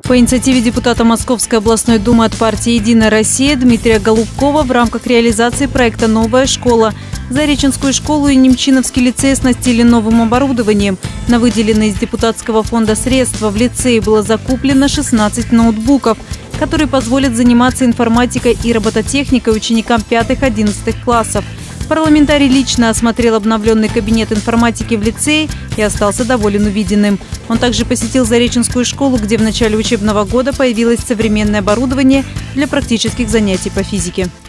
По инициативе депутата Московской областной думы от партии «Единая Россия» Дмитрия Голубкова в рамках реализации проекта «Новая школа» Зареченскую школу и Немчиновский лицей оснастили новым оборудованием. На выделенные из депутатского фонда средства в лицее было закуплено 16 ноутбуков, которые позволят заниматься информатикой и робототехникой ученикам 5-11 классов. Парламентарий лично осмотрел обновленный кабинет информатики в лицее и остался доволен увиденным. Он также посетил Зареченскую школу, где в начале учебного года появилось современное оборудование для практических занятий по физике.